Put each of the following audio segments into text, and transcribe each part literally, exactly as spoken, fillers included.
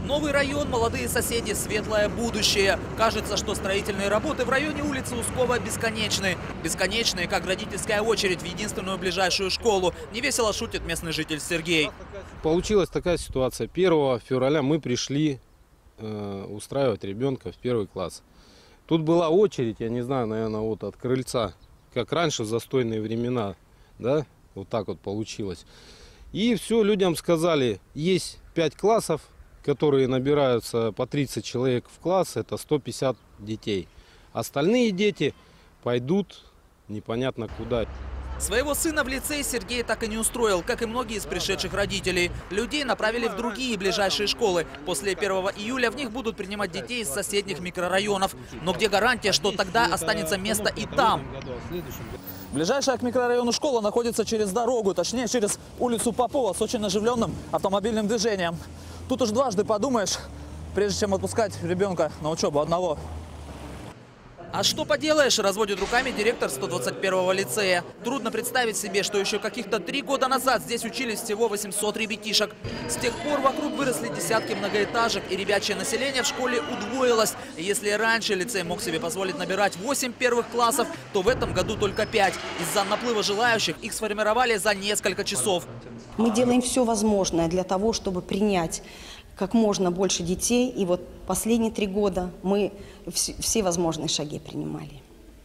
Новый район, молодые соседи, светлое будущее. Кажется, что строительные работы в районе улицы Ускова бесконечны. Бесконечные, как родительская очередь в единственную ближайшую школу. Невесело шутит местный житель Сергей. Получилась такая ситуация. первого февраля мы пришли э, устраивать ребенка в первый класс. Тут была очередь, я не знаю, наверное, вот от крыльца, как раньше в застойные времена, да, вот так вот получилось. И все, людям сказали, есть пять классов, которые набираются по тридцать человек в класс, это сто пятьдесят детей. Остальные дети пойдут непонятно куда. Своего сына в лицей Сергей так и не устроил, как и многие из пришедших родителей. Людей направили в другие ближайшие школы. После первого июля в них будут принимать детей из соседних микрорайонов. Но где гарантия, что тогда останется место и там? Ближайшая к микрорайону школа находится через дорогу, точнее через улицу Попова с очень оживленным автомобильным движением. Тут уж дважды подумаешь, прежде чем отпускать ребенка на учебу одного. А что поделаешь, разводит руками директор сто двадцать первого лицея. Трудно представить себе, что еще каких-то три года назад здесь учились всего восемьсот ребятишек. С тех пор вокруг выросли десятки многоэтажек, и ребячье население в школе удвоилось. Если раньше лицей мог себе позволить набирать восемь первых классов, то в этом году только пять. Из-за наплыва желающих их сформировали за несколько часов. Мы делаем все возможное для того, чтобы принять как можно больше детей. И вот последние три года мы все возможные шаги принимали.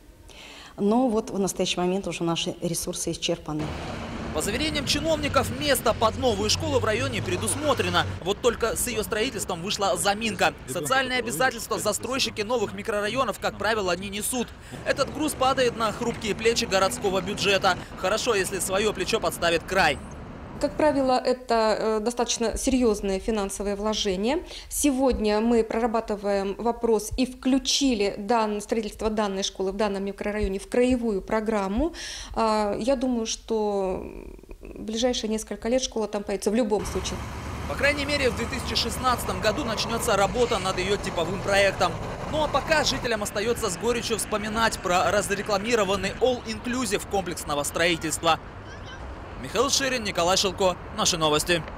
Но вот в настоящий момент уже наши ресурсы исчерпаны. По заверениям чиновников, место под новую школу в районе предусмотрено. Вот только с ее строительством вышла заминка. Социальные обязательства застройщики новых микрорайонов, как правило, не несут. Этот груз падает на хрупкие плечи городского бюджета. Хорошо, если свое плечо подставит край. Как правило, это достаточно серьезные финансовые вложения. Сегодня мы прорабатываем вопрос и включили дан, строительство данной школы в данном микрорайоне в краевую программу. Я думаю, что в ближайшие несколько лет школа там появится в любом случае. По крайней мере, в две тысячи шестнадцатом году начнется работа над ее типовым проектом. Ну а пока жителям остается с горечью вспоминать про разрекламированный all-inclusive комплексного строительства. Михаил Ширин, Николай Шилко. Наши новости.